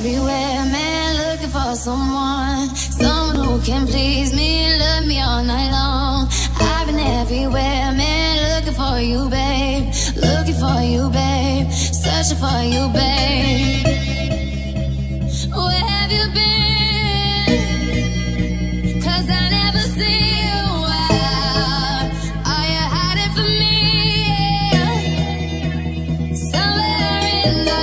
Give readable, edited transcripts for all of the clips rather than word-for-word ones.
everywhere, man, looking for someone who can please me, love me all night long. I've been everywhere, man, looking for you, babe, searching for you, babe. Where have you been? 'Cause I never see you out. Are you hiding from me? Somewhere in the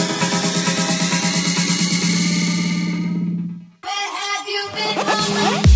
Been